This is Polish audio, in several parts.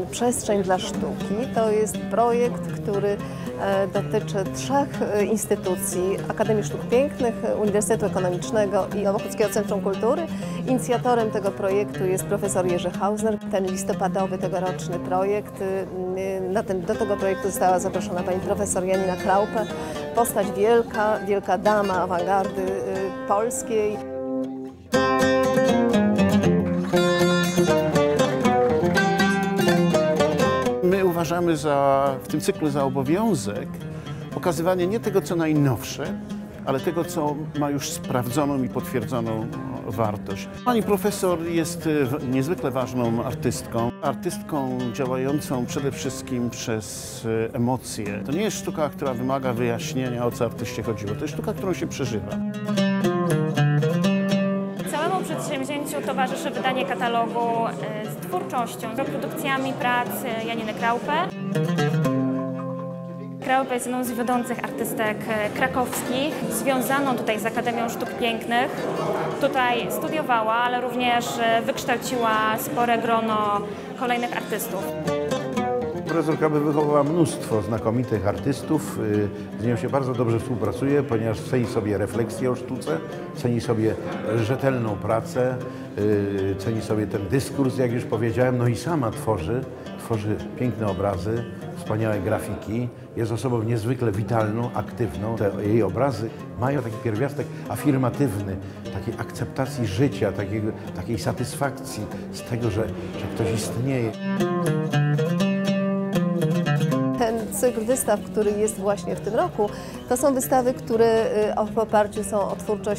Przestrzeń dla sztuki to jest projekt, który dotyczy 3 instytucji: Akademii Sztuk Pięknych, Uniwersytetu Ekonomicznego i Nowochódzkiego Centrum Kultury. Inicjatorem tego projektu jest profesor Jerzy Hausner. Ten listopadowy, tegoroczny projekt, do tego projektu została zaproszona pani profesor Janina Kraupę, postać wielka dama awangardy polskiej. My uważamy w tym cyklu za obowiązek pokazywanie nie tego, co najnowsze, ale tego, co ma już sprawdzoną i potwierdzoną wartość. Pani profesor jest niezwykle ważną artystką działającą przede wszystkim przez emocje. To nie jest sztuka, która wymaga wyjaśnienia, o co artyście chodziło. To jest sztuka, którą się przeżywa. Całemu przedsięwzięciu towarzyszy wydanie katalogu z twórczością, reprodukcjami prac Janiny Kraupy. Kraupa jest jedną z wiodących artystek krakowskich, związaną tutaj z Akademią Sztuk Pięknych. Tutaj studiowała, ale również wykształciła spore grono kolejnych artystów. Profesor Kraupy wychowała mnóstwo znakomitych artystów, z nią się bardzo dobrze współpracuje, ponieważ ceni sobie refleksję o sztuce, ceni sobie rzetelną pracę, ceni sobie ten dyskurs, jak już powiedziałem, no i sama tworzy piękne obrazy, wspaniałe grafiki, jest osobą niezwykle witalną, aktywną. Te jej obrazy mają taki pierwiastek afirmatywny, takiej akceptacji życia, takiej satysfakcji z tego, że ktoś istnieje. Ten cykl wystaw, który jest właśnie w tym roku, to są wystawy, które w oparciu są o twórczość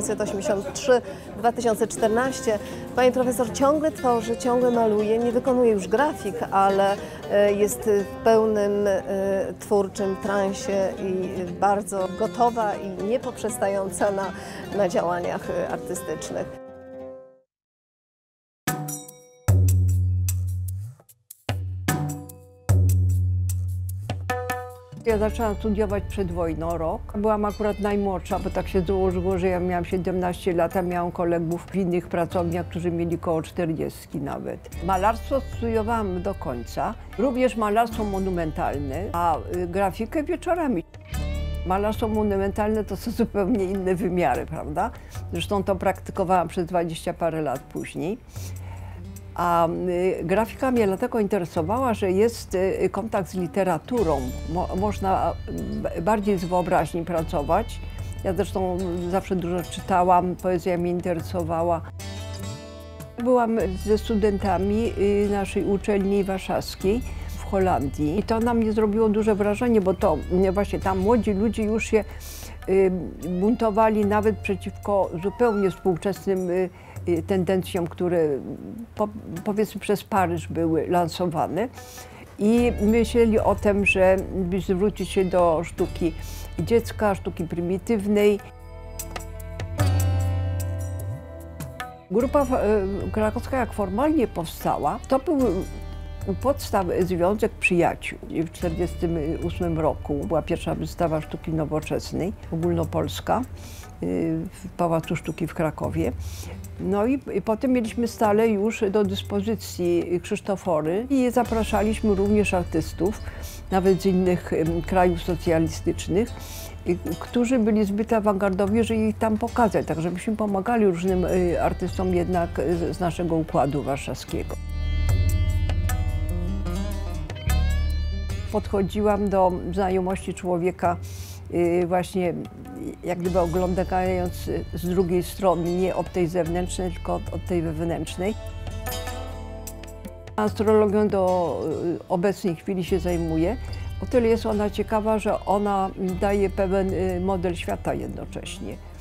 1983-2014. Pani profesor ciągle tworzy, ciągle maluje, nie wykonuje już grafik, ale jest w pełnym twórczym transie i bardzo gotowa i niepoprzestająca na działaniach artystycznych. Ja zaczęłam studiować przed wojną rok. Byłam akurat najmłodsza, bo tak się złożyło, że ja miałam 17 lat, a miałam kolegów w innych pracowniach, którzy mieli koło 40 nawet. Malarstwo studiowałam do końca, również malarstwo monumentalne, a grafikę wieczorami. Malarstwo monumentalne to są zupełnie inne wymiary, prawda? Zresztą to praktykowałam przez 20 parę lat później. A grafika mnie dlatego interesowała, że jest kontakt z literaturą. Można bardziej z wyobraźni pracować. Ja zresztą zawsze dużo czytałam, poezja mnie interesowała. Byłam ze studentami naszej uczelni warszawskiej w Holandii i to na mnie zrobiło duże wrażenie, bo to właśnie tam młodzi ludzie już się buntowali nawet przeciwko zupełnie współczesnym tendencjom, które powiedzmy przez Paryż były lansowane i myśleli o tym, żeby zwrócić się do sztuki dziecka, sztuki prymitywnej. Grupa krakowska, jak formalnie powstała, to był u podstaw Związek Przyjaciół. W 1948 roku była pierwsza wystawa sztuki nowoczesnej, ogólnopolska, w Pałacu Sztuki w Krakowie. No i potem mieliśmy stale już do dyspozycji krzysztofory i zapraszaliśmy również artystów, nawet z innych krajów socjalistycznych, którzy byli zbyt awangardowi, żeby ich tam pokazać, tak żebyśmy pomagali różnym artystom jednak z naszego układu warszawskiego. Podchodziłam do znajomości człowieka właśnie jak gdyby oglądając z drugiej strony, nie od tej zewnętrznej, tylko od tej wewnętrznej. Astrologią do obecnej chwili się zajmuję. O tyle jest ona ciekawa, że ona daje pewien model świata jednocześnie.